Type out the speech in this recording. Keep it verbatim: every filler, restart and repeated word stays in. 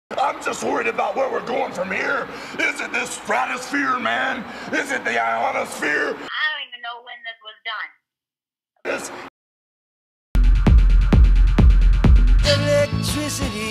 I'm just worried about where we're going from here. Is it this stratosphere, man? Is it the ionosphere? I don't even know when this was done. This Electricity